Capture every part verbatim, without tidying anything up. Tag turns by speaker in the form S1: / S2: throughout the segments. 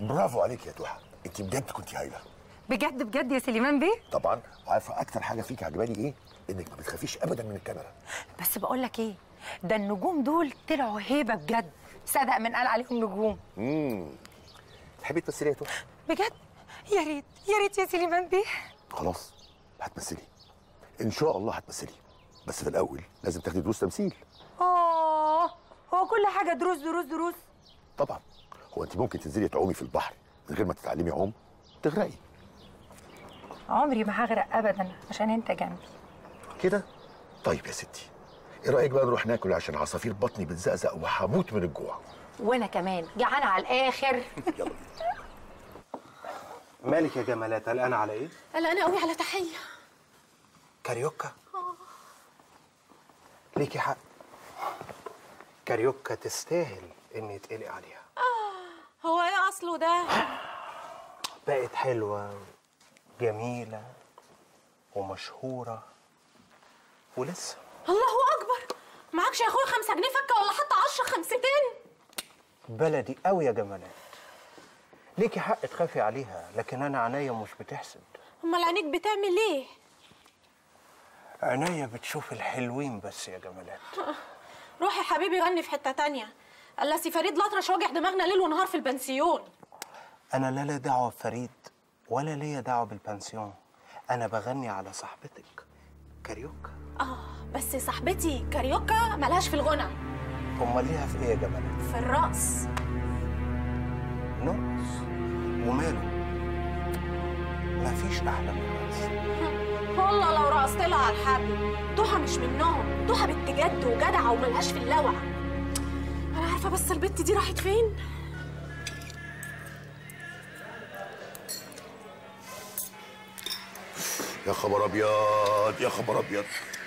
S1: برافو عليك يا توحه، انت بجد كنت هايله.
S2: بجد بجد يا سليمان بيه؟
S1: طبعا. وعارفه اكتر حاجه فيك عجباني ايه؟ انك ما بتخافيش ابدا من الكاميرا.
S2: بس بقول لك ايه، ده النجوم دول طلعوا هيبه بجد، صدق من قال عليهم نجوم.
S1: امم تحبي تمثلي يا توحه؟
S2: بجد؟ يا ريت يا ريت يا سليمان بيه.
S1: خلاص هتمثلي ان شاء الله هتمثلي، بس في الاول لازم تاخدي دروس تمثيل.
S2: اه هو كل حاجه دروس دروس دروس؟
S1: طبعا. هو انت ممكن تنزلي تعومي في البحر من غير ما تتعلمي عوم؟ تغرقي.
S2: عمري ما هغرق ابدا عشان انت جنبي.
S1: كده؟ طيب يا ستي، ايه رايك بقى نروح ناكل عشان عصافير بطني بتزقزق وهموت من الجوع.
S2: وانا كمان جعانه على الاخر.
S1: يلا.
S3: مالك يا جمالات، قلقانه على ايه؟
S4: قلقانه قوي على تحيه.
S3: كاريوكا؟ اه ليكي حق، كاريوكا تستاهل ان يتقلق عليها.
S4: اه هو ايه اصله ده؟
S3: بقت حلوه جميله ومشهوره ولسه.
S4: الله اكبر، معكش يا اخويا خمسة جنيه فكه ولا حتى عشرة خمستين؟
S3: بلدي قوي يا جمالات، ليكي حق تخافي عليها، لكن انا عينيا مش بتحسد.
S4: امال عينيك بتعمل ايه؟
S3: عينيا بتشوف الحلوين بس يا جمالات.
S4: روح يا حبيبي غني في حته تانية، الا سي فريد الأطرش واجع دماغنا ليل ونهار في البنسيون.
S3: انا لا لا دعوه بفريد ولا ليا دعوه بالبنسيون، انا بغني على صاحبتك كاريوكا.
S4: اه بس صاحبتي كاريوكا ملهاش في الغنى.
S3: امال ليها في ايه يا جمالات؟
S4: في الرقص.
S3: نرقص وماله، مفيش احلى من الرقص.
S4: والله لو رقصت لها على الحبل. ضحى مش منهم، ضحى بنت جد وجدعه وملهاش في اللوع. انا عارفه بس البت دي راحت فين؟
S1: يا خبر ابيض يا خبر ابيض.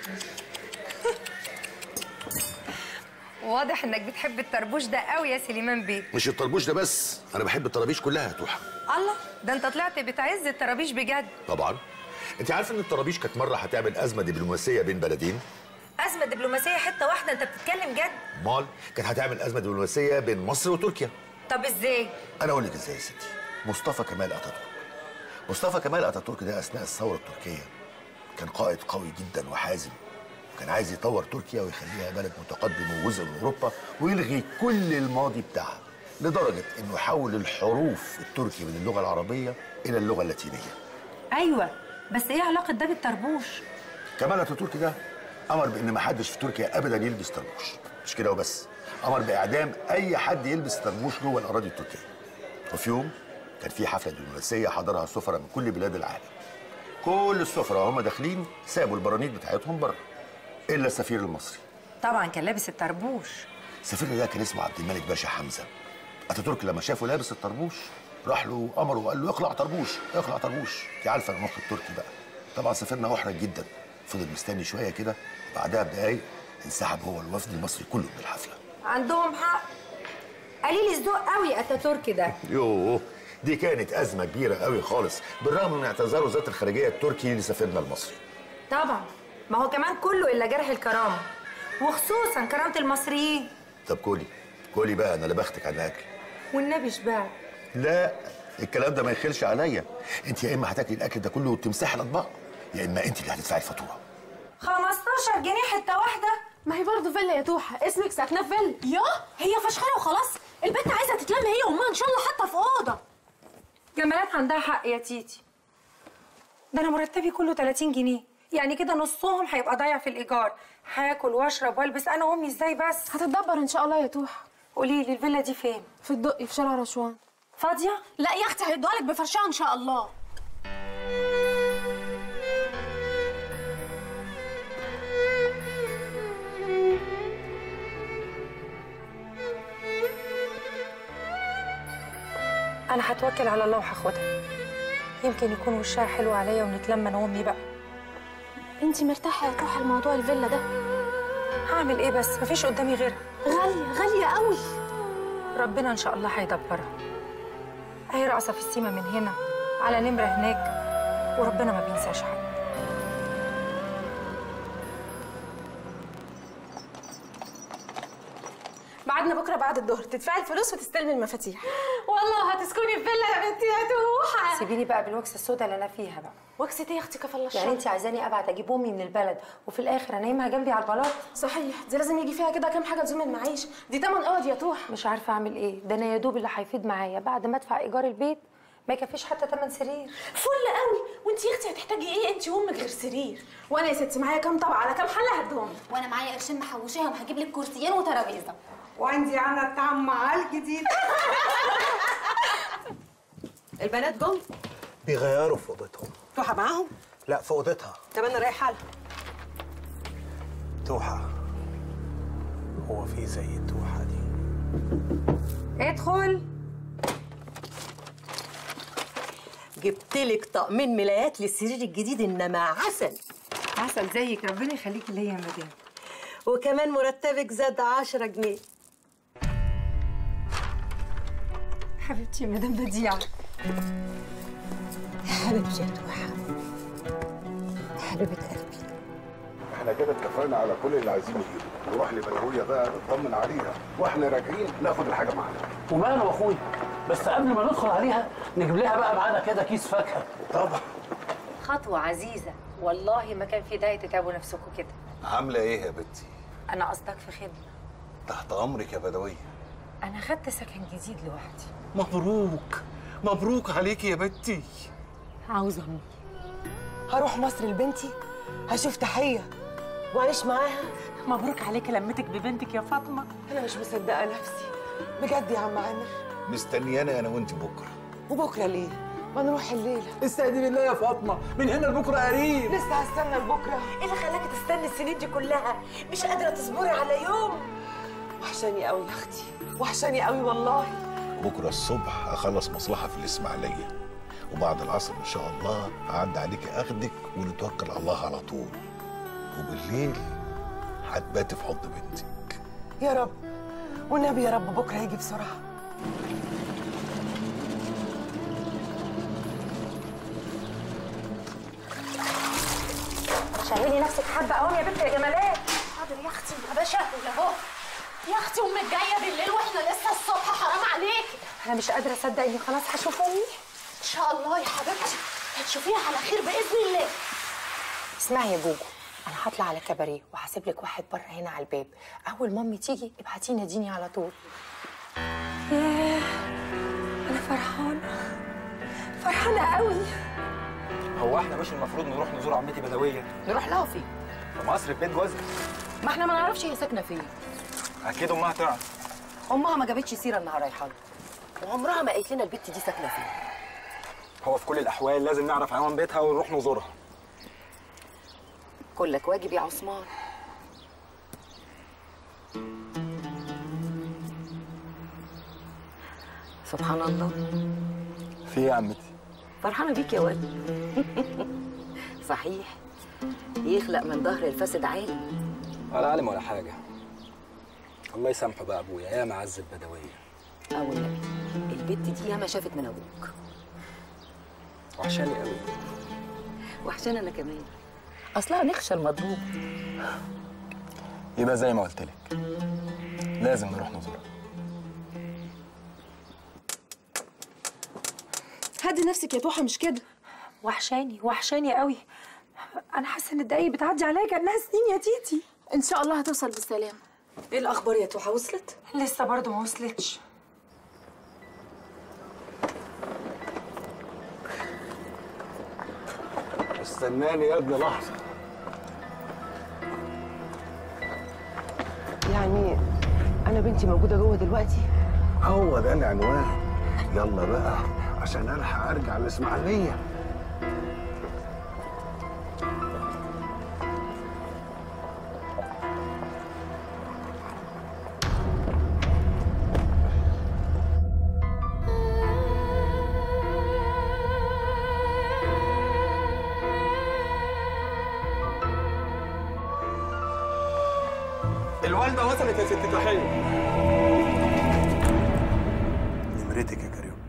S2: واضح انك بتحب الطربوش ده قوي يا سليمان بيه.
S1: مش الطربوش ده بس، انا بحب الطرابيش كلها يا توحه.
S2: الله، ده انت طلعت بتعز الطرابيش بجد.
S1: طبعا. انت عارف ان الطرابيش كانت مره هتعمل ازمه دبلوماسيه بين بلدين؟
S2: ازمه دبلوماسيه حته واحده؟ انت بتتكلم جد؟
S1: امال كانت هتعمل ازمه دبلوماسيه بين مصر وتركيا.
S2: طب ازاي؟
S1: انا اقول لك ازاي يا ستي. مصطفى كمال اتاتورك. مصطفى كمال اتاتورك ده اثناء الثوره التركيه كان قائد قوي جدا وحازم، وكان عايز يطور تركيا ويخليها بلد متقدم وجزء من اوروبا ويلغي كل الماضي بتاعها، لدرجه انه حول الحروف التركي من اللغه العربيه الى اللغه اللاتينيه.
S2: ايوه بس ايه علاقه ده بالطربوش؟
S1: كمال اتاتورك ده امر بان ما حدش في تركيا ابدا يلبس طربوش، مش كده وبس، امر باعدام اي حد يلبس طربوش جوه الاراضي التركيه. وفي يوم كان في حفله دبلوماسيه حضرها السفراء من كل بلاد العالم. كل السفراء وهم داخلين سابوا البرانيت بتاعتهم بره الا السفير المصري.
S2: طبعا كان لابس الطربوش.
S1: السفير ده كان اسمه عبد الملك باشا حمزه. اتاتورك لما شافه لابس الطربوش راح له امره وقال له اخلع طربوش اخلع طربوش. انت عارفه المخ التركي بقى. طبعا سفيرنا احرج جدا، فضل مستني شويه كده، بعدها بدقايق انسحب هو الوفد المصري كله من الحفله.
S2: عندهم حق، قليل الذوق قوي اتاتورك ده.
S1: يوه، دي كانت ازمه كبيره قوي خالص، بالرغم من اعتذار وزاره الخارجيه التركي لسفيرنا المصري.
S2: طبعا، ما هو كمان كله الا جرح الكرامه، وخصوصا كرامه المصريين.
S1: طب كولي كولي بقى، انا لبختك على الاكل.
S2: والنبي شبعت.
S1: لا، الكلام ده ما يخلش عليا. انت يا اما هتاكلي الاكل ده كله وتمسحي الاطباق، يا اما انت اللي هتدفعي الفاتوره.
S2: خمستاشر جنيه حته واحده؟
S4: ما هي برضه فيلا يا توحه، اسمك ساكنه في فيلا. يا هي فشخانه وخلاص، البنت عايزه تتلم هي وامها ان شاء الله حتى في اوضه.
S2: جمالات عندها حق يا تيتي، ده انا مرتبي كله تلاتين جنيه، يعني كده نصهم هيبقى ضايع في الايجار. هاكل واشرب والبس انا وامي ازاي بس؟
S4: هتتدبر ان شاء الله يا توحه.
S2: قولي لي الفيلا دي فين؟
S4: في الدقي في شارع رشوان.
S2: فاضيه؟
S4: لا يا اختي هيدوها لك بفرشها ان شاء الله.
S2: انا هتوكل على الله وهاخدها، يمكن يكون وشها حلو عليا ونتلم انا وامي بقى.
S4: انتي مرتاحه يا توحه لموضوع الفيلا ده؟
S2: هعمل ايه بس، مفيش قدامي غيرها.
S4: غاليه غاليه قوي.
S2: ربنا ان شاء الله هيدبرها. اهي راقصه في السيما من هنا على نمره هناك، وربنا ما بينساش حد. بعد
S4: ميعادنا بكره بعد الظهر، تدفعي الفلوس وتستلمي المفاتيح. والله هتسكني في فيلا يا بنتي يا توحه.
S2: سيبيني بقى بالوكسه السوداء اللي انا فيها بقى.
S4: وكسة ايه يا اختي كفل الشر؟
S2: يعني انت عايزاني ابعت اجيب امي من البلد وفي الاخر انيمها جنبي على البلاط؟
S4: صحيح، دي لازم يجي فيها كده كام حاجه تزوم المعيشه، دي تمن اوض يا توحه.
S2: مش عارفه اعمل ايه، ده انا يا دوب اللي هيفيد معايا بعد ما ادفع ايجار البيت ما يكفيش حتى تمن سرير.
S4: فل قوي، وانت يا اختي هتحتاجي ايه انت وامك غير سرير؟ وانا يا ستي معايا كام طبق على كام حله هدهم.
S5: وانا معايا قرشين محوشاهم هجيب لك كرسيين وترابيزه.
S6: وعندي انا الطعم مع الجديد. البنات جم
S3: بيغيروا في اوضتهم.
S6: توحه معاهم؟
S3: لا، في اوضتها.
S6: طب انا رايحه لها.
S3: توحه، هو في زي التوحه دي؟
S2: ادخل.
S6: جبت لك طقمين ملايات للسرير الجديد انما عسل.
S2: عسل زيك، ربنا يخليكي ليا يا مدام.
S6: وكمان مرتبك زاد عشرة جنيه.
S2: حبيبتي يا مدام بديعه.
S6: يا حبيبتي يا توحه، يا حبيبه قلبي.
S7: احنا كده اتفقنا على كل اللي عايزين نجيبه، نروح لبدويه بقى نطمن عليها، واحنا راجعين ناخد الحاجه معانا.
S8: وماله يا اخويا، بس قبل ما ندخل عليها نجيب لها بقى معانا كده كيس فاكهه.
S7: طبعا.
S2: خطوه عزيزه، والله ما كان في داعي تتعبوا نفسكم كده.
S9: عامله ايه يا بنتي؟
S2: انا قصدك في خدمه.
S9: تحت امرك يا بدويه.
S2: انا خدت سكن جديد لوحدي.
S9: مبروك مبروك عليكي يا بنتي.
S6: عاوزه امي. هروح مصر لبنتي، هشوف تحيه واعيش معاها.
S10: مبروك عليكي لمتك ببنتك يا فاطمه.
S6: انا مش مصدقه نفسي بجد يا عم عامر.
S9: مستنيانا انا وانت بكره.
S6: وبكره ليه؟ ما نروح الليله.
S8: استهدي بالله يا فاطمه، من هنا لبكره قريب.
S6: لسه هستنى لبكره؟ ايه اللي خلاكي تستني السنين دي كلها؟ مش قادره تصبري على يوم؟ وحشاني قوي يا اختي، وحشاني قوي والله.
S7: بكره الصبح اخلص مصلحه في الاسماعيليه، وبعد العصر ان شاء الله هعدي عليكي اخدك ونتوكل على الله على طول، وبالليل هتباتي في حضن بنتك.
S6: يا رب، والنبي يا رب بكره يجي بسرعه.
S2: شغلي نفسك حبه قوم يا بنت يا جمالات.
S4: حاضر يا اختي، ما بشهد اهو. يا اختي امك جايه بالليل واحنا لسه الصبح، حرام عليكي.
S2: انا مش قادره اصدق اني خلاص هشوف امي.
S4: ان شاء الله يا حبيبتي هتشوفيها على خير باذن الله.
S2: اسمعي يا جوجو، انا هطلع على كباريه وهسيب لك واحد بره هنا على الباب، اول ما امي تيجي ابعتي ناديني على طول. ياه انا فرحانه فرحانه قوي.
S11: هو احنا مش المفروض نروح نزور عمتي بدويه؟
S10: نروح لها فين؟
S11: في مصر في بيت جوزها.
S10: ما احنا ما نعرفش هي ساكنه فين.
S11: اكيد امها تعرف.
S10: امها ما جابتش سيره انها رايحه لها، وعمرها ما قالت لنا البت دي ساكنه فين.
S11: هو في كل الاحوال لازم نعرف عنوان بيتها ونروح نزورها.
S10: كلك واجب يا عثمان. سبحان الله.
S11: في ايه يا عمتي؟
S10: فرحانه بيك يا ولد. صحيح، يخلق من ظهر الفاسد عالي.
S11: ولا عالم ولا حاجه. الله يسامحه بقى ابويا، يا معز البدويه.
S10: او النبي، البت دي ياما شافت من ابوك.
S11: وحشاني قوي.
S10: وحشاني انا كمان، اصلها نخشى المضروب.
S11: يبقى زي ما قلت لك، لازم نروح نزورها.
S4: هدي نفسك يا توحه، مش كده.
S2: وحشاني وحشاني قوي. انا حاسه ان الدقايق بتعدي عليا كانها سنين يا تيتي.
S4: ان شاء الله هتوصل بالسلامه.
S6: ايه الاخبار يا توحه، وصلت؟
S2: لسه برضه ما وصلتش.
S7: استناني يا ابني لحظه.
S6: يعني انا بنتي موجوده جوه دلوقتي؟
S7: هو ده العنوان. يلا بقى عشان الحق ارجع الاسماعيليه.
S11: الوالده وصلت يا ست تحيه.
S3: نمرتك يا كاريوكا.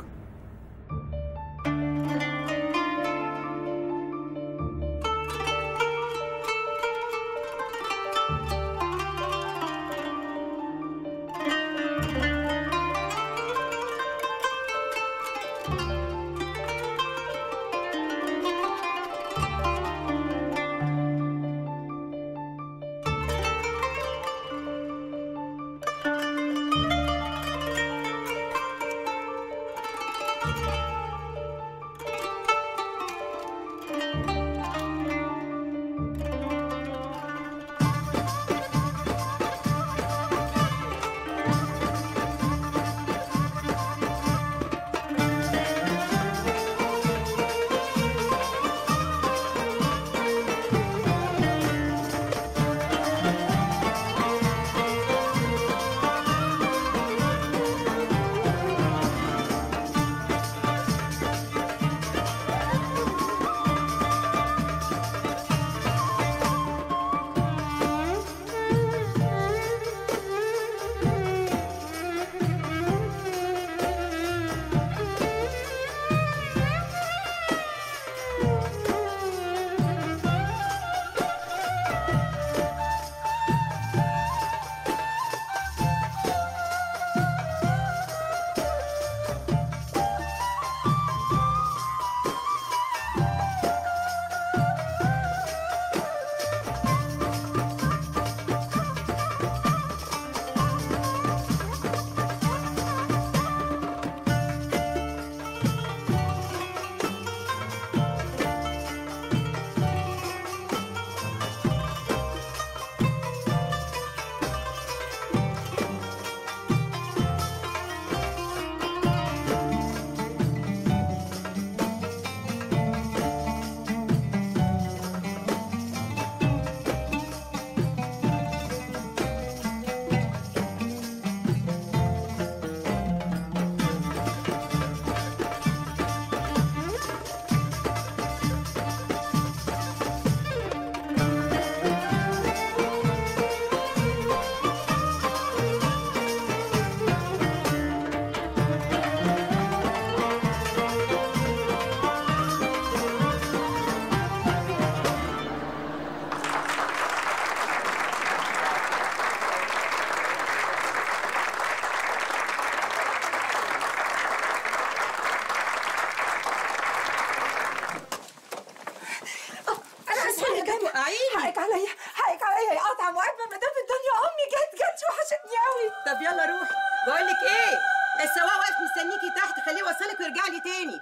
S6: لك ايه؟ السواق واقف مستنيكي تحت، خليه يوصلك ويرجع لي تاني.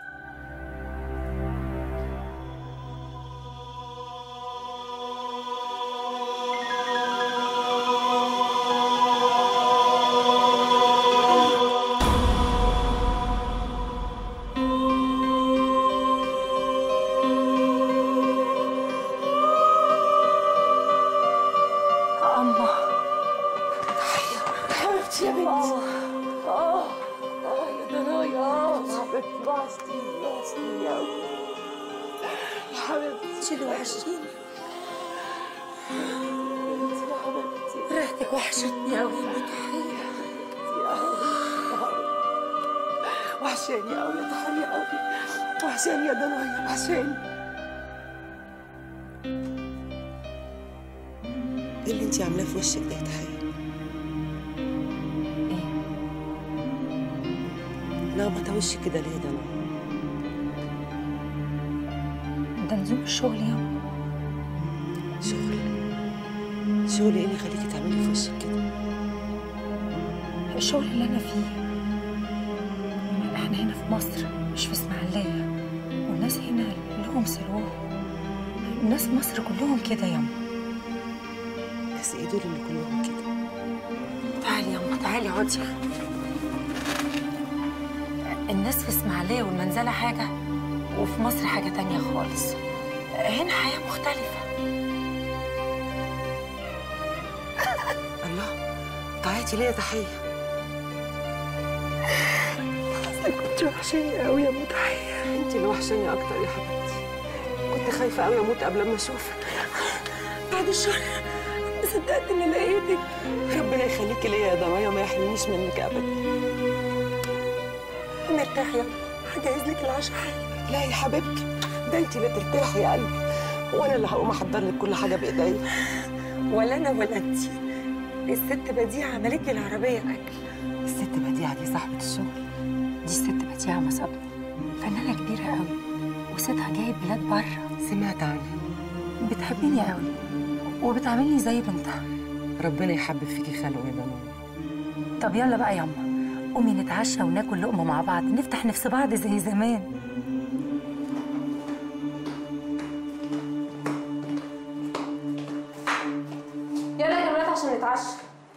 S2: ريحتك وحشتني قوي يا تحية.
S6: وحشاني قوي يا تحية قوي، وحشاني يا دنيا، وحشاني. ايه اللي انت عاملاه في وشك ده يا تحية؟
S2: ايه؟
S6: لا ما توشي كده ليه يا دنيا؟
S2: ده نزول الشغل يوم.
S6: شغل؟ شغل ايه اللي يخليكي تعملي في وشك كده؟
S2: الشغل اللي انا فيه. احنا هنا في مصر مش في اسماعيليه، والناس هنا لهم سلوهم. الناس في مصر كلهم كده ياما.
S6: بس ايه دول اللي كلهم كده؟
S2: تعالي ياما، تعالي اقعدي. الناس في اسماعيليه والمنزله حاجه، وفي مصر حاجه تانية خالص. هنا حياه مختلفه.
S6: الله، تعيطي ليه يا تحية؟ كنت وحشاني قوي يا ام تحية. انت اللي وحشاني اكتر يا حبيبتي. كنت خايفة قوي اموت قبل ما اشوفك. بعد الشر ما صدقت اني لقيتك. ربنا يخليكي ليا يا ضنايا وما يحرمنيش منك ابدا. مرتاح يا هجهز لك العشاء حالا. لا يا حبيبتي، ده انت اللي ترتاحي يا قلبي، وانا اللي هقوم احضر لك كل حاجة بايديا.
S2: ولا انا ولا انت. الست بديعة عملت لي العربية أكل. الست بديعة دي صاحبة الشغل. دي الست بديعة مصابني، فنانة كبيرة قوي، وستها جايب بلاد بره.
S6: سمعت عنها.
S2: بتحبيني قوي وبتعاملني زي بنتها.
S6: ربنا يحبب فيكي خلقه يا بنو.
S2: طب يلا بقى ياما، قومي نتعشى وناكل لقمة مع بعض، نفتح نفس بعض زي زمان.
S4: يلا يا جمالات عشان نتعشى.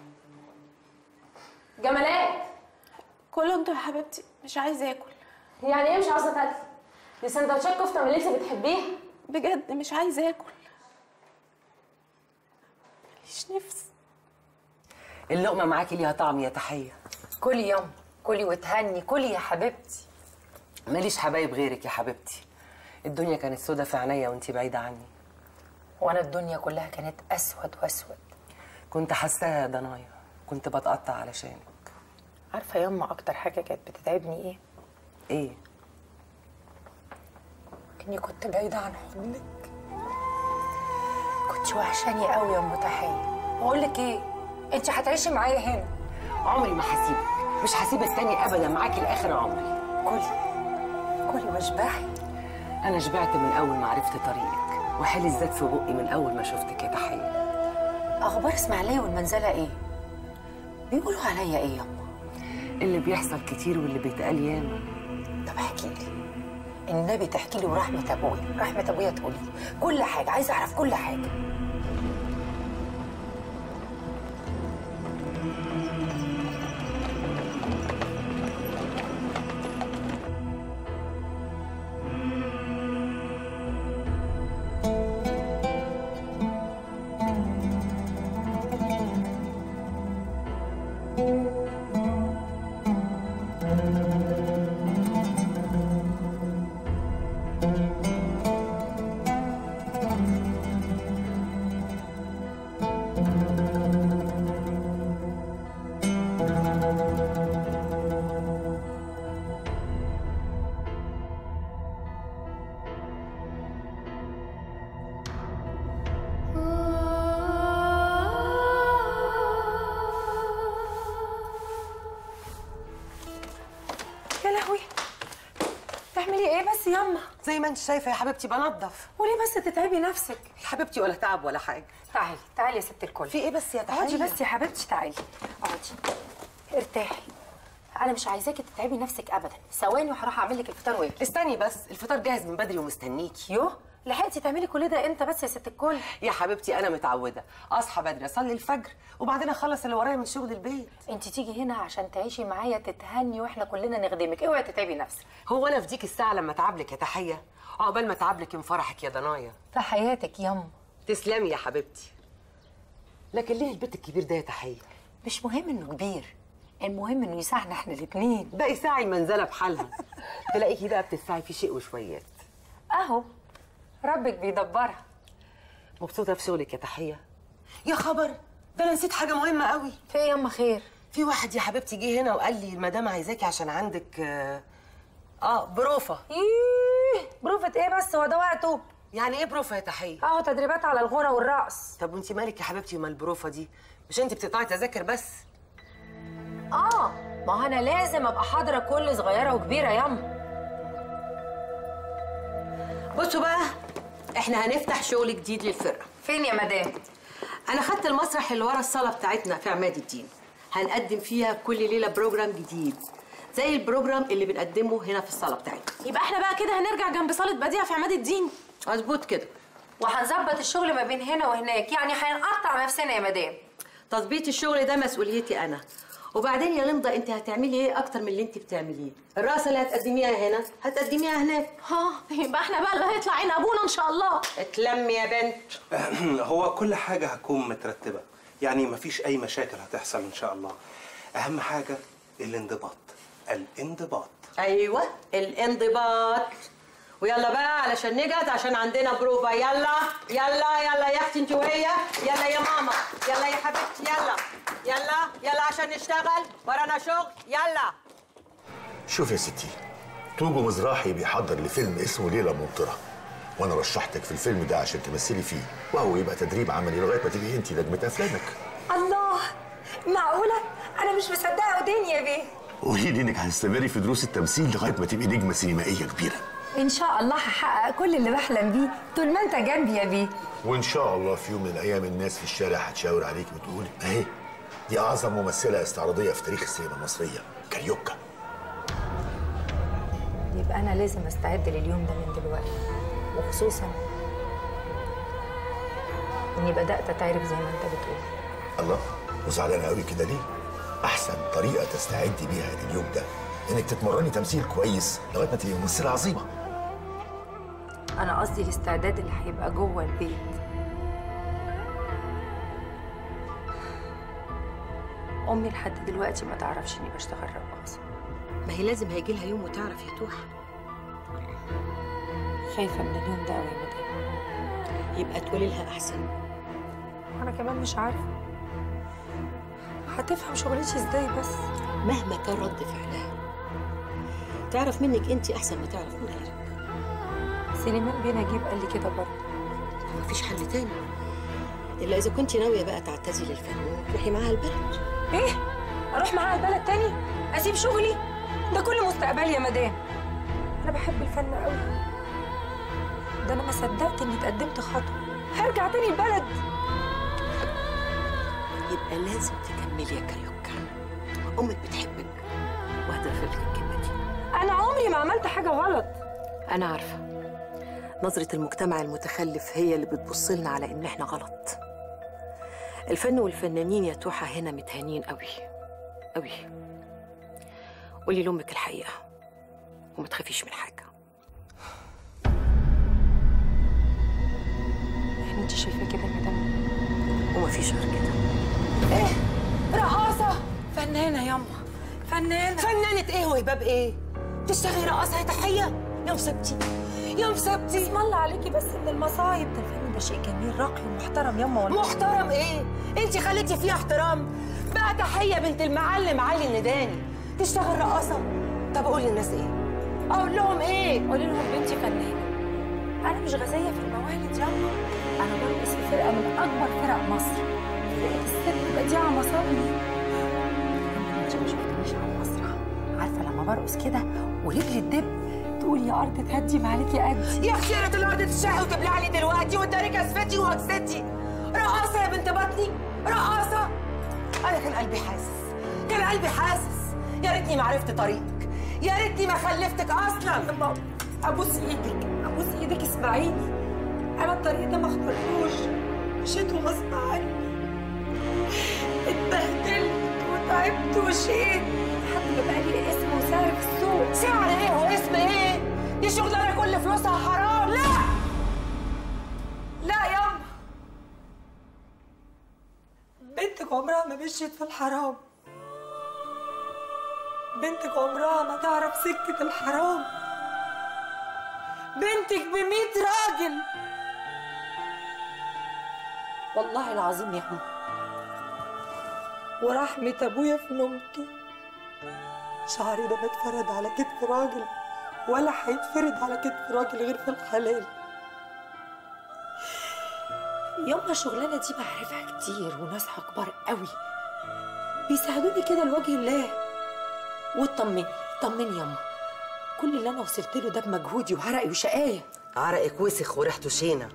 S4: جمالات،
S12: كله انتوا يا حبيبتي، مش عايزه اكل.
S4: يعني ايه مش عاوزه تاكلي؟ دي سندوتشات كفته من اللي انت بتحبيها.
S12: بجد مش عايزه اكل، ماليش نفس.
S6: اللقمه معاكي ليها طعم يا تحيه.
S2: كلي ياما، كلي وتهني، كلي يا حبيبتي.
S6: ماليش حبايب غيرك يا حبيبتي. الدنيا كانت سودة في عينيا وانتي بعيده عني.
S2: وانا الدنيا كلها كانت اسود واسود.
S6: كنت حاساها يا ضنايا، كنت بتقطع علشانك.
S2: عارفه ياما اكتر حاجه كانت بتتعبني ايه؟
S6: ايه؟
S2: اني كنت بعيده عن حضنك. كنت وحشاني قوي يا ام تحيه. بقول لك ايه، انت هتعيشي معايا هنا.
S6: عمري ما هسيبك، مش هسيب التاني ابدا، معاكي لاخر عمري.
S2: كلي كلي واشبعي.
S6: انا شبعت من اول ما عرفت طريقك، وحالي الزاد في بقي من اول ما شفتك يا تحيه.
S2: اخبار اسماعيليه والمنزله ايه؟ بيقولوا عليا ايه ياما؟
S6: اللي بيحصل كتير واللي بيتقال ياما.
S2: طب احكي لي، النبي تحكي لي ورحمه ابويا، رحمه ابويا تقولي لي كل حاجه، عايزه اعرف كل حاجه. ياما
S6: زي ما انت شايفه يا حبيبتي بنضف.
S2: وليه بس تتعبي نفسك
S6: يا حبيبتي؟ ولا تعب ولا حاجه.
S2: تعالي تعالي يا ست الكل.
S6: في ايه بس يا تحيه؟
S2: اقعدي بس يا حبيبتي، تعالي اقعدي ارتاحي. انا مش عايزاكي تتعبي نفسك ابدا. ثواني وهروح اعمل لك الفطار واجي.
S10: استني بس، الفطار جاهز من بدري ومستنيكي.
S2: يوه لحقتي تعملي كل ده امتى بس يا ست الكل؟
S10: يا حبيبتي انا متعوده اصحى بدري اصلي الفجر وبعدين اخلص اللي ورايا من شغل البيت.
S2: انت تيجي هنا عشان تعيشي معايا تتهني واحنا كلنا نخدمك، اوعي تتعبي نفسك.
S10: هو انا في ديك الساعه لما اتعبلك يا تحيه عقبال ما اتعبلك من فرحك يا ضنايا.
S2: في حياتك ياما.
S10: تسلمي يا حبيبتي. لكن ليه البيت الكبير ده يا تحيه؟
S2: مش مهم انه كبير، المهم انه يساعدنا احنا الاثنين.
S10: ده يساعي منزله بحالها. تلاقيكي بقى بتسعي في شيء وشويات.
S2: اهو ربك بيدبرها.
S10: مبسوطه في شغلك يا تحيه؟ يا خبر، ده انا نسيت حاجه مهمه قوي.
S2: في ايه ياما خير؟
S10: في واحد يا حبيبتي جه هنا وقال لي المدام عايزاكي عشان عندك اه, آه بروفه.
S2: ايه بروفه ايه بس؟ هو ده وقته؟
S10: يعني ايه بروفه يا تحيه؟
S2: اهو تدريبات على الغنى والرقص.
S10: طب وانت مالك يا حبيبتي ومال البروفه دي؟ مش انت بتقطعي تذاكر بس؟
S2: اه ما انا لازم ابقى حاضره كل صغيره وكبيره ياما.
S13: بصوا بقى، احنا هنفتح شغل جديد للفرقه.
S2: فين يا مدام؟
S13: انا خدت المسرح اللي ورا الصاله بتاعتنا في عماد الدين. هنقدم فيها كل ليله بروجرام جديد زي البروجرام اللي بنقدمه هنا في الصاله بتاعتنا.
S4: يبقى احنا بقى كده هنرجع جنب صاله بديع في عماد الدين.
S13: مظبوط كده.
S2: وهنظبط الشغل ما بين هنا وهناك، يعني هنقطع نفسنا يا مدام.
S13: تظبيط الشغل ده مسؤوليتي انا. وبعدين يا لمضه انت هتعملي ايه اكتر من اللي انت بتعمليه؟ الرقصه اللي هتقدميها هنا هتقدميها هناك.
S4: ها يبقى احنا بقى اللي هيطلع عين ابونا ان شاء الله.
S10: اتلمي يا بنت.
S3: هو كل حاجه هتكون مترتبه، يعني مفيش اي مشاكل هتحصل ان شاء الله. اهم حاجه الانضباط. الانضباط.
S13: ايوه الانضباط. ويلا بقى علشان نجهز عشان عندنا بروفا. يلا يلا يلا يا اختي انت وهي. يلا يا ماما. يلا يا حبيبتي. يلا يلا يلا عشان نشتغل، ورانا شغل. يلا.
S1: شوف يا ستي، توجو مزراحي بيحضر لفيلم اسمه ليله ممطره، وانا رشحتك في الفيلم ده عشان تمثلي فيه، وهو يبقى تدريب عملي لغايه ما تبقي انت نجمه افلامك.
S2: الله، معقوله؟ انا مش مصدقه وديني يا بيه.
S1: قولي لي انك هتستمري في دروس التمثيل لغايه ما تبقي نجمه سينمائيه كبيره.
S2: ان شاء الله هحقق كل اللي بحلم بيه طول ما انت جنبي يا بيه.
S1: وان شاء الله في يوم من الايام الناس في الشارع هتشاور عليك وتقول اهي دي اعظم ممثله استعراضيه في تاريخ السينما المصريه، كاريوكا.
S2: يبقى انا لازم استعد لليوم ده من دلوقتي، وخصوصا اني بدات اتعرف زي ما انت بتقول.
S1: الله، وزعلانه قوي كده ليه؟ احسن طريقه تستعدي بيها لليوم ده انك تتمرني تمثيل كويس لغايه ما تبقي ممثله عظيمه.
S2: انا قصدي الاستعداد اللي هيبقى جوه البيت. امي لحد دلوقتي ما تعرفش اني بشتغل رقاصه.
S13: ما هي لازم هيجي لها يوم وتعرف يا توحه.
S2: خايفه من اليوم ده قوي يا مدام.
S13: يبقى تقولي لها احسن.
S2: انا كمان مش عارفه هتفهم شغلتي ازاي، بس
S13: مهما كان رد فعلها تعرف منك انت احسن ما تعرف من غيرك.
S2: سليمان بيه نجيب قال لي كده برضه.
S13: مفيش حل تاني الا اذا كنت ناويه بقى تعتزلي الفن وتروحي معاها البلد.
S2: ايه؟ اروح معاها البلد تاني؟ اسيب شغلي؟ ده كل مستقبلي يا مدام. انا بحب الفن قوي، ده انا ما صدقت اني اتقدمت خطوه هرجع تاني البلد.
S13: يبقى لازم تكملي يا كاريوكا، امك بتحبك وهتغفر لك الكلمه دي.
S2: انا عمري ما عملت حاجه غلط.
S13: انا عارفه نظره المجتمع المتخلف هي اللي بتبص لنا على ان احنا غلط. الفن والفنانين يا توحه هنا متهانين قوي قوي. قولي لامك الحقيقه وما تخافيش من حاجه.
S2: يعني انت شايفه كده يا مدام؟
S13: ومفيش غير كده.
S2: ايه؟ رقاصه؟ فنانه ياما، فنانه.
S10: فنانه ايه وهباب ايه؟ تشتغلي رقاصه يا تحيه؟ يا مصيبتي يا مصيبتي.
S2: اسم الله عليكي بس من المصايب. ده الفن ده شيء جميل راقي ومحترم ياما. ولا
S10: محترم ايه؟ انت خليتي فيه احترام بقى. تحيه بنت المعلم علي النداني تشتغل رقاصه؟ طب اقول للناس ايه؟ اقول لهم ايه؟
S2: قولي لهم بنتي فنانه. انا مش غزيه في الموالد ياما، انا برقص في فرقه من اكبر فرق مصر، فرقه الست بديعه مصابني. انت ما شفتنيش على المسرح، عارفه لما برقص كده ورجلي تدب تقول يا ارض تهدي معاك يا قدي.
S10: يا خساره الارض تشحي وتبلع لي دلوقتي وتداري كسفتي وهكستي. رقاصه يا بنت بطني، رقاصه. انا كان قلبي حاسس، كان قلبي حاسس يا ريتني ما عرفت طريقك، يا ريتني ما خلفتك اصلا.
S6: يما ابوس ايدك، ابوس ايدك اسمعيني. انا الطريق ده ما اخترتوش، مشيته غصب عني. اتبهدلت وتعبت وشقيت لحد ما بقى لي اسم وسعر في السوق.
S10: سعر ايه واسم ايه؟ دي شغلانه كل فلوسها حرام. لا
S6: لا ياما، بنتك عمرها ما مشيت في الحرام، بنتك عمرها ما تعرف سكة الحرام. بنتك بميت راجل. والله العظيم يا أم، ورحمة أبويا في نومته شعري ده بتفرد على كتف راجل ولا هيتفرد على كتف راجل غير في الحلال. ياما الشغلانة دي بعرفها كتير وناسها كبار قوي بيساعدوني كده لوجه الله. واطمني طمني ياما، كل اللي انا وصلت له ده بمجهودي وعرقي وشقايه.
S10: عرقك وسخ وريحته شينه.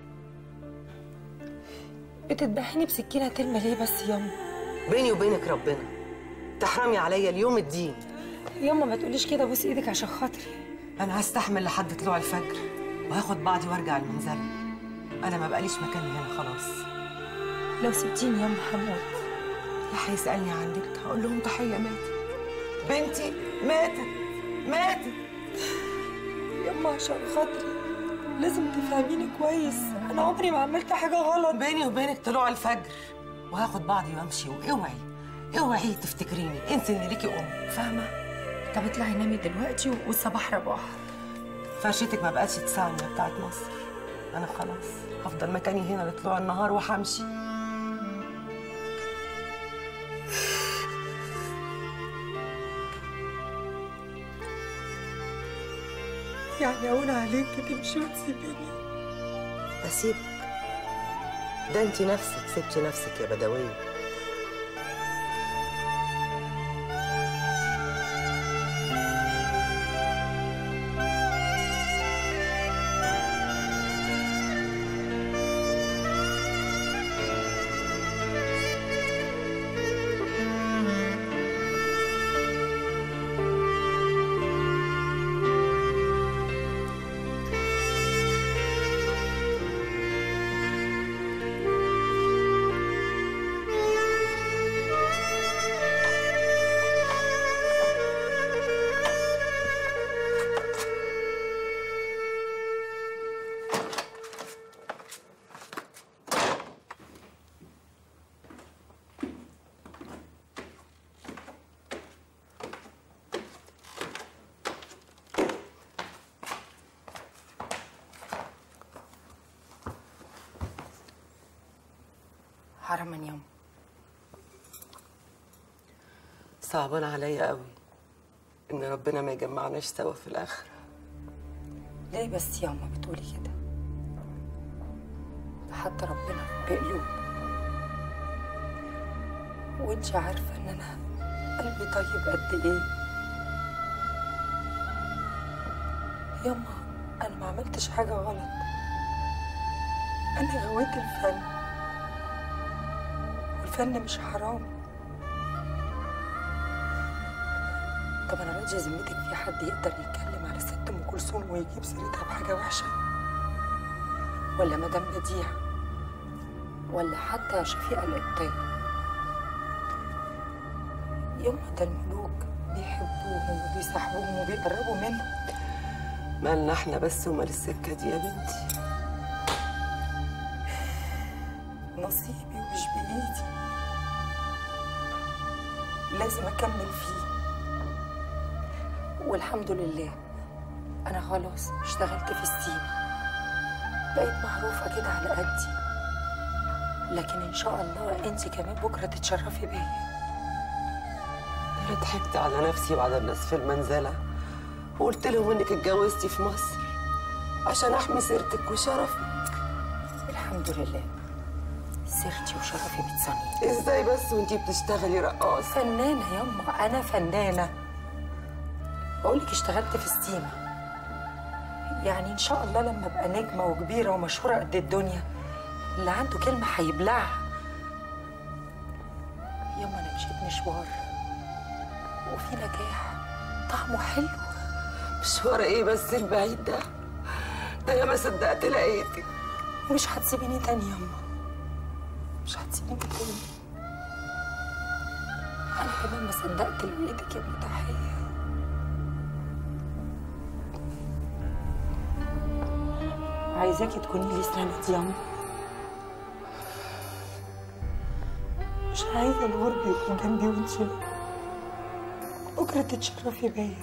S6: بتذبحيني بسكينه تلمه ليه بس ياما؟
S10: بيني وبينك ربنا تحرمي عليا اليوم الدين.
S6: ياما ما تقوليش كده، بوسي ايدك عشان خاطري.
S10: انا هستحمل لحد طلوع الفجر وهاخد بعضي وارجع المنزله. انا ما بقاليش مكاني هنا خلاص.
S6: لو سبتيني ياما هموت.
S10: اللي هيسالني عنك هقول لهم ضحيه ماتت، بنتي ماتت ماتت.
S6: ياما عشان خاطري لازم تفهميني كويس، انا عمري ما عملت حاجه غلط.
S10: بيني وبينك طلوع الفجر وهاخد بعضي وامشي. واوعي اوعي تفتكريني انت ان ليكي ام، فاهمه؟
S6: طب اطلعي نامي دلوقتي والصباح رباح.
S10: فرشتك ما بقتش تساعدني يا بتاعت مصر. انا خلاص هفضل مكاني هنا لطلوع النهار وهمشي.
S6: يعني اقول عليك تمشي وتسيبيني؟
S10: اسيبك؟ ده انت نفسك سبتي نفسك يا بدويه.
S6: حرما ياما.
S10: صعبان عليا قوي ان ربنا ما يجمعناش سوا في الاخره.
S6: ليه بس ياما بتقولي كده؟ ده حتى ربنا بقلوب، وانت عارفه ان انا قلبي طيب قد ايه. ياما انا ما عملتش حاجه غلط، انا غويت الفن، والفن مش حرام. طب انا راضيه ذمتك في حد يقدر يتكلم على ست ام كلثوم ويجيب سيرتها بحاجه وحشه؟ ولا مدام بديع، ولا حتى شفيقه القبطيه؟ ياما ده الملوك بيحبوهم وبيصاحبوهم وبيقربوا منهم.
S10: مالنا احنا بس ومال السكه دي يا بنتي؟
S6: نصيبي ومش بايدي، لازم اكمل فيه. والحمد لله انا خلاص اشتغلت في السيما، بقيت معروفه كده على قدي، لكن ان شاء الله انت كمان بكره تتشرفي بيا.
S10: انا ضحكت على نفسي وعلى الناس في المنزله وقلت لهم انك اتجوزتي في مصر عشان احمي سيرتك وشرفك.
S6: الحمد لله سيرتي وشرفي بتصني.
S10: ازاي بس وانتي بتشتغلي رقاصه؟
S6: فنانه ياما، انا فنانه. بقولك اشتغلت في السيما، يعني ان شاء الله لما ابقى نجمه وكبيره ومشهوره قد الدنيا اللي عنده كلمه هيبلعها. ياما انا مشيت مشوار
S10: وفي نجاح طعمه حلو. مشوار ايه بس البعيد ده؟ ده انا ما صدقت لقيتك. مش هتسيبيني تاني ياما، مش هتسيبيني تاني. انا كمان ما صدقت لقيتك يا ام تحيه. عايزاكي تكوني لي سند ياما. مش عايزه الغربة يكون جنبي وانتي بكره تتشرفي بيا.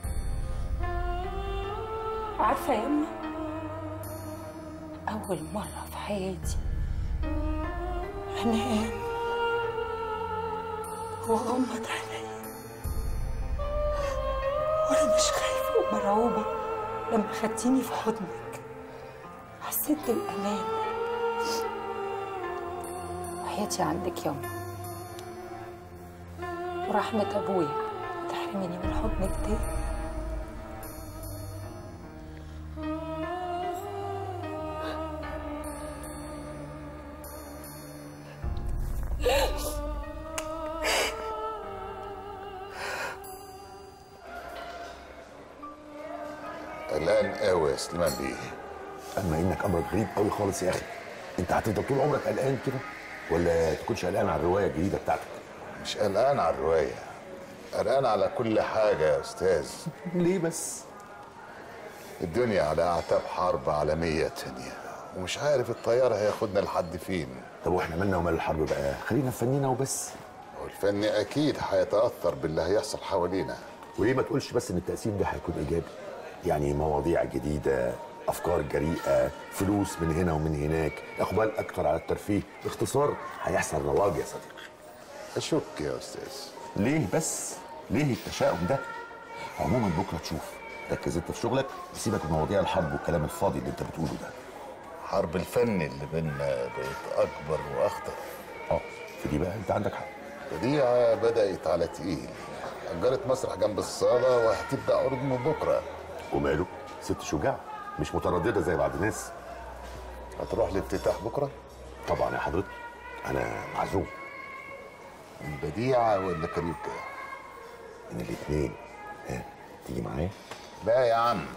S10: عارفه يا يما، اول مره في حياتي انام واغمض عينيا وانا مش خايفه ومرعوبه. لما خدتيني في حضنك حسيت بالامان. وحياتي عندك ياما ورحمه ابويا تحرميني من حضنك تاني.
S7: قلقان قوي يا سليمان بيه.
S1: اما انك امرك غريب قوي خالص يا اخي. انت هتفضل طول عمرك قلقان كده ولا تكونش قلقان على الروايه الجديده بتاعتك؟
S7: مش قلقان على الروايه، قلقان على كل حاجه يا استاذ.
S1: ليه بس؟
S7: الدنيا على اعتاب حرب عالميه تانيه ومش عارف الطيار هياخدنا لحد فين.
S1: طب واحنا مالنا ومال الحرب بقى؟ خلينا في فنينا وبس.
S7: والفن اكيد هيتاثر باللي هيحصل حوالينا.
S1: وليه ما تقولش بس ان التاثير ده هيكون ايجابي؟ يعني مواضيع جديده، افكار جريئه، فلوس من هنا ومن هناك، اقبال اكتر على الترفيه، باختصار هيحصل رواج يا صديقي.
S7: اشك يا استاذ.
S1: ليه بس؟ ليه التشاؤم ده؟ عموما بكره تشوف. ركز انت في شغلك وسيبك من مواضيع الحرب والكلام الفاضي اللي انت بتقوله ده.
S7: حرب الفن اللي بينا بقت اكبر واخطر.
S1: اه في دي بقى انت عندك حق.
S7: بديعه بدات على تقيل، اجرت مسرح جنب الصاله وهتبدا عروض من بكره.
S1: وماله؟ ست شجاعه مش متردده زي بعض الناس.
S7: هتروح الافتتاح بكره؟
S1: طبعا يا حضرتك، انا معزوم.
S7: البديعه ولا كاريوكا؟
S1: من الاثنين. ها تيجي معايا؟
S7: لا يا عم،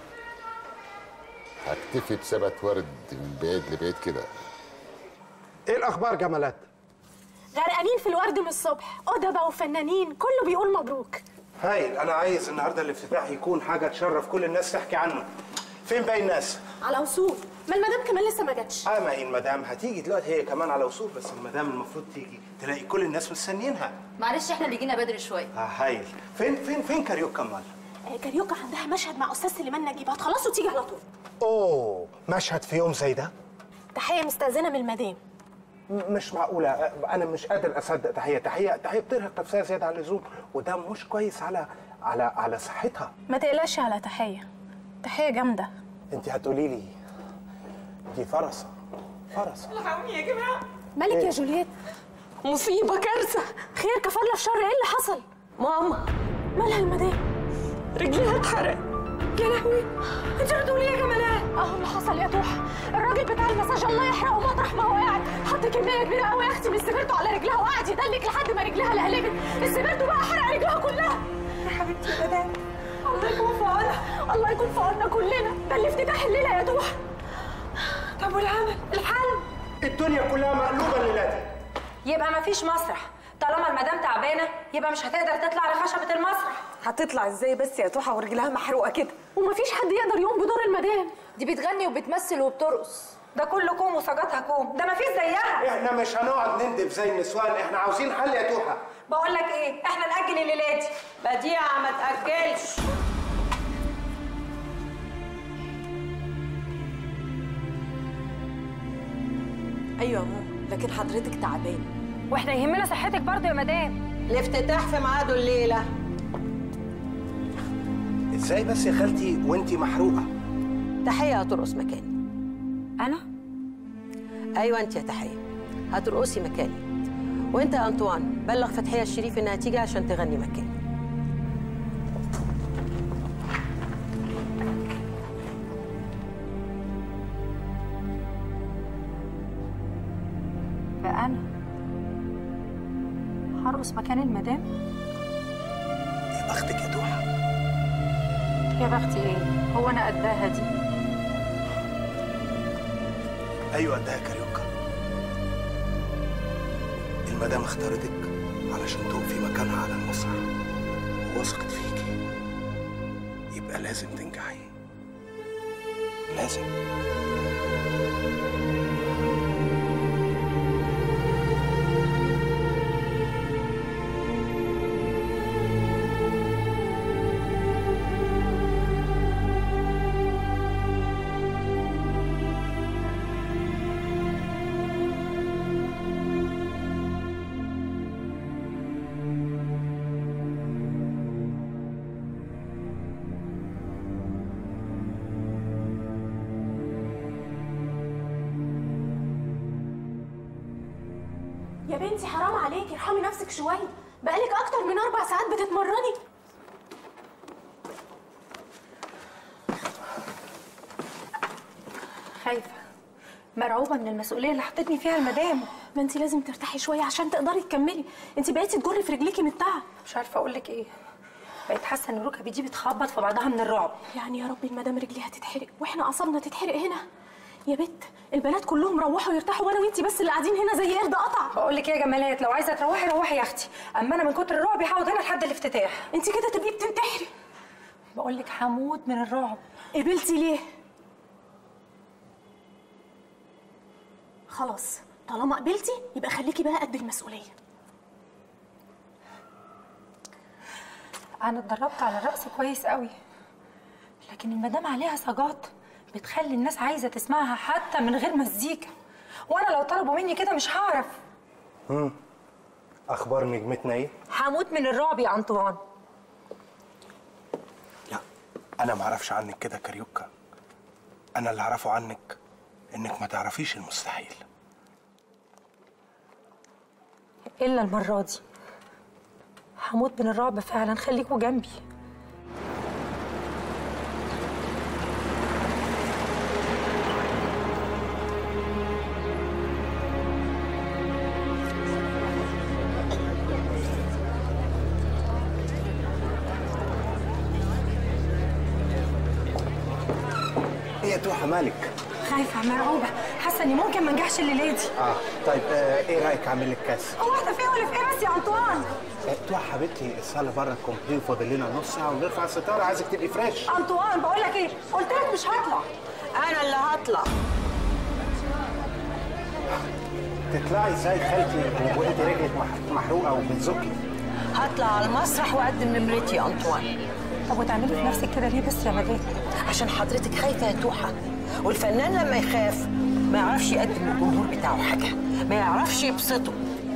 S7: هكتفي بسبت ورد من بعيد لبعيد كده.
S9: ايه الاخبار جمالات؟
S4: غرقانين في الورد من الصبح، ادباء وفنانين كله بيقول مبروك.
S3: هايل. انا عايز النهارده الافتتاح يكون حاجه تشرف كل الناس تحكي عنه. فين باقي الناس؟
S4: على وصول. ما المدام كمان لسه ما جاتش.
S3: اه ما هي المدام هتيجي دلوقتي هي كمان على وصول، بس المدام المفروض تيجي تلاقي كل الناس مستنيينها.
S5: معلش احنا اللي جينا بدري شويه.
S3: اه هايل. فين فين فين كاريوكا امال؟
S4: آه كاريوكا عندها مشهد مع استاذ سليمان نجيب، هتخلص وتيجي على طول.
S3: اوه مشهد في يوم زي ده؟
S4: تحيه مستاذنه من المدام.
S3: مش معقوله، انا مش قادر اصدق. تحيه تحيه تحيه بترهق نفسها زياده عن اللزوم، وده مش كويس على على على صحتها.
S4: ما تقلقش على تحيه، تحيه جامده.
S3: انت هتقولي لي دي فرصه فرصه.
S4: الحقوني يا جماعه. مالك إيه؟ يا جولييت؟ مصيبه، كارثه. خير كفر الله الشر، ايه اللي حصل؟
S10: ماما
S4: مالها المدام؟
S10: رجليها اتحرق. يا لهوي، انت بتقولي ايه يا جمالات؟
S4: اهو اللي حصل يا توحه. الراجل بتاع المساج الله يحرقه مطرح ما هو قاعد حط كميه كبيره قوي يا اختي من السبرتو على رجلها وقعد يدلك لحد ما رجلها لهلبت. السبرتو بقى حرق رجلها كلها.
S10: يا حبيبتي يا مدام،
S4: الله يكون في عونها، الله يكون في عوننا كلنا. ده الافتتاح الليله يا توحه.
S10: طب والعمل؟
S4: الحل؟
S3: الدنيا كلها مقلوبه الليله دي.
S10: يبقى مفيش مسرح. طالما المدام تعبانه يبقى مش هتقدر تطلع على خشبه المسرح. هتطلع ازاي بس يا توحه ورجلها محروقه كده؟
S4: ومفيش حد يقدر يقوم بدور المدام.
S5: دي بتغني وبتمثل وبترقص.
S10: ده كله كوم وسجاتها كوم، ده مفيش زيها.
S3: احنا مش هنقعد نندب زي النسوان، احنا عاوزين حل يا توحه.
S10: بقول لك ايه، احنا نأجل الليله دي. بديعه ما تأجلش.
S13: ايوه يا ماما، لكن حضرتك تعبانه.
S10: واحنا يهمنا صحتك برضه يا مدام. الافتتاح في ميعاده الليله.
S3: ازاي بس يا خالتي وانتي محروقه؟
S13: تحيه هترقص مكاني.
S10: انا؟
S13: ايوه انت يا تحيه هترقصي مكاني. وانت يا انطوان بلغ فتحيه الشريف انها تيجي عشان تغني مكاني.
S2: بقى انا هرقص مكان المدام؟
S3: بختك يا توحة.
S2: يا بختي ايه؟ هو انا قدها دي؟
S3: ايوه قدها كاريوكا. المدام اختارتك علشان تقفي مكانها على المسرح ووثقت فيكي، يبقى لازم تنجحي، لازم.
S12: يا بنتي حرام عليكي، ارحمي نفسك شويه، بقالك اكتر من اربع ساعات بتتمرني.
S2: خايفه، مرعوبه من المسؤوليه اللي حطتني فيها المدام.
S12: ما انت لازم ترتاحي شويه عشان تقدري تكملي، انت بقيتي تجري في رجليكي من التعب.
S2: مش عارفه اقول لك ايه، بقيت حاسه ان ركبي دي بتخبط في بعضها من الرعب.
S12: يعني يا ربي المدام رجليها تتحرق واحنا اعصابنا تتحرق هنا. يا بت البنات كلهم روحوا يرتاحوا وانا وانتي بس اللي قاعدين هنا زي قرد قطع.
S2: بقول لك ايه يا جمالات، لو عايزه تروحي روحي يا اختي، اما انا من كتر الرعب هقعد هنا لحد الافتتاح.
S12: انت كده تبقي بتنتحري.
S2: بقول لك هموت من الرعب.
S12: قبلتي ليه؟ خلاص طالما قبلتي يبقى خليكي بقى قد المسؤوليه.
S2: انا اتدربت على الرقص كويس قوي، لكن المدام عليها صاجات بتخلي الناس عايزه تسمعها حتى من غير مزيكا، وانا لو طلبوا مني كده مش هعرف.
S3: امم اخبار نجمتنا ايه؟
S2: هموت من الرعب يا انطوان.
S3: لا انا ما اعرفش عنك كده كاريوكا، انا اللي اعرفه عنك انك ما تعرفيش المستحيل.
S2: الا المره دي هموت من الرعب فعلا، خليكوا جنبي.
S3: ايه يا توحة مالك؟
S2: خايفه مرعوبه، حاسه اني ممكن ما انجحش الليله دي.
S3: اه طيب آه ايه رايك اعمل لك كاس؟
S2: هو احنا فين ولا في ايه بس يا انطوان؟
S3: آه توحة حبيبتي الصاله بره الكومبلي وفاضل لنا نص ساعه ونرفع الستاره، عايزك تبقي فريش.
S2: انطوان بقول لك ايه، قلت لك مش هطلع.
S10: انا اللي هطلع.
S3: تطلعي ازاي خالتي وانت رجلك محروقه وبتزكي؟
S10: هطلع على المسرح واقدم نمرتي يا انطوان.
S2: طب وتعملي في نفسك كده ليه بس يا مدام؟
S10: عشان حضرتك خايفه يا توحه، والفنان لما يخاف ما يعرفش يقدم للجمهور بتاعه حاجه، ما يعرفش يبسطه.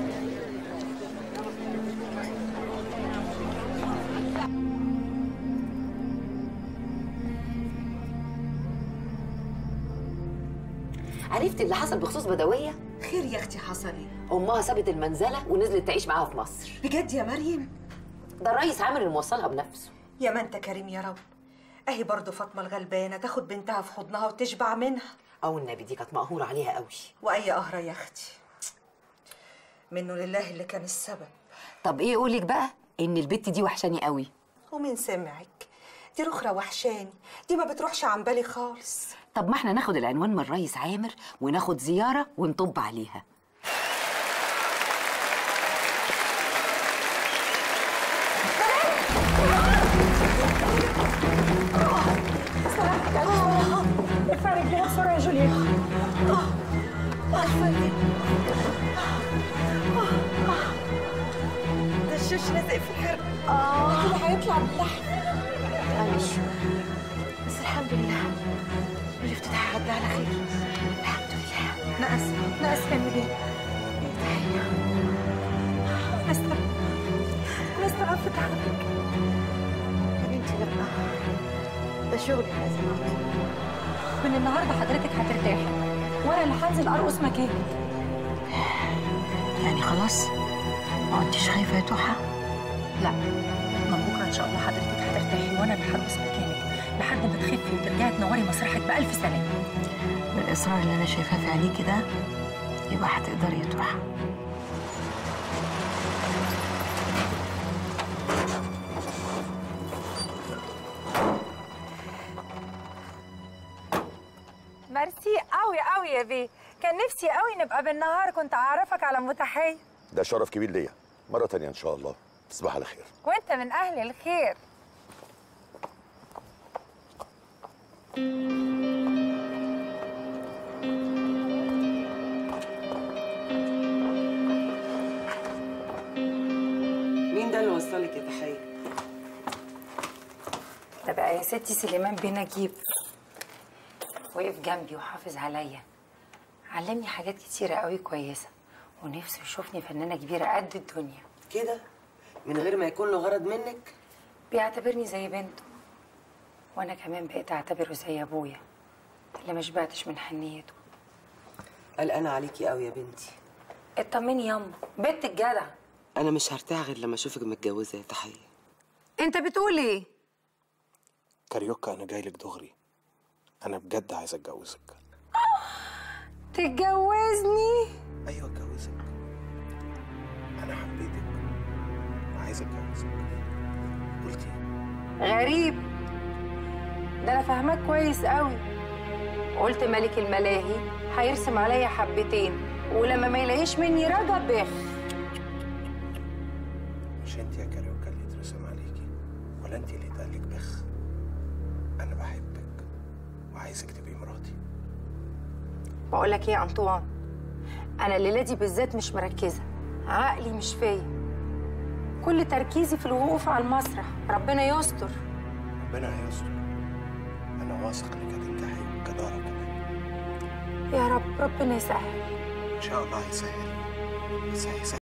S14: عرفت اللي حصل بخصوص بدويه؟
S15: خير يا اختي، حصل ايه؟
S14: امها سابت المنزله ونزلت تعيش معاها في مصر.
S15: بجد يا مريم؟
S14: ده الريس عامر اللي موصلها بنفسه.
S15: يا ما انت كريم يا رب. اهي برضه فاطمه الغلبانه تاخد بنتها في حضنها وتشبع منها.
S14: او النبي دي كانت مقهوره عليها قوي.
S15: واي قهره يا اختي، منه لله اللي كان السبب.
S14: طب ايه اقولك بقى ان البت دي وحشاني قوي.
S15: ومن سمعك؟ دي رخرة وحشاني، دي ما بتروحش عن بالي خالص.
S14: طب ما احنا ناخد العنوان من الريس عامر وناخد زياره ونطب عليها.
S2: ارفع رجليها بسرعه يا جوليا.
S15: ده الشوش لازق في الحرق. اه كده هيطلع باللحم.
S14: معلش
S15: بس الحمد لله الافتتاح عدى على خير. الحمد لله.
S2: انا اسفه، انا اسفه يا مدام. انا اسفه، انا استغربت تعبك
S15: يا بنتي. لا ده شغلي لازم.
S2: من النهارده حضرتك هترتاحي وانا اللي هنزل ارقص مكانك.
S15: يعني خلاص ما عدتيش خايفه يا توحه؟
S2: لا، من بكره ان شاء الله حضرتك هترتاحي وانا اللي هرقص مكانك لحد ما تخفي وترجعي تنوري مسرحك بألف سلامه.
S15: بالاصرار اللي انا شايفاه في عينيكي ده يبقى هتقدري يا توحه.
S16: ميرسي قوي قوي يا بيه. كان نفسي قوي نبقى بالنهار، كنت اعرفك على متحية.
S1: ده شرف كبير ليا، مره تانية ان شاء الله. تصبح على خير.
S16: وانت من اهل الخير.
S10: مين ده اللي وصلك يا تحية؟
S2: ده بقى يا ستي سليمان بيه نجيب، وقف جنبي وحافظ عليا، علمني حاجات كتيرة قوي كويسة، ونفسه يشوفني فنانة كبيرة قد الدنيا.
S10: كده؟ من غير ما يكون له غرض منك؟
S2: بيعتبرني زي بنته، وانا كمان بقيت اعتبره زي ابويا اللي مش بعتش من حنيته.
S10: قلقانة عليكي قوي يا بنتي.
S2: اطمني ياما، بنت الجدع.
S10: انا مش هرتاح غير لما اشوفك متجوزة يا تحية.
S2: انت بتقول ايه؟
S3: كاريوكا انا جاي لك دغري، انا بجد عايز اتجوزك.
S2: تتجوزني؟
S3: ايوه اتجوزك، انا حبيتك وعايز اتجوزك. قلتي
S2: غريب، ده انا فاهماك كويس قوي. قلت ملك الملاهي هيرسم عليا حبتين، ولما ما يلاقيش مني رجا بخ.
S3: مش انت يا كاريوكا اللي يترسم عليكي، ولا انت اللي يتقالك بخ. انا بحبك وعايزك تبقي مراتي.
S2: بقول لك ايه يا انطوان، انا الليله دي بالذات مش مركزه، عقلي مش فيا، كل تركيزي في الوقوف على المسرح. ربنا يستر.
S3: ربنا هيستر، انا واثق انك هتنجحي وكدارة كمان.
S2: يا رب، ربنا يسهل.
S3: ان شاء الله هيسهل، بس هيسهل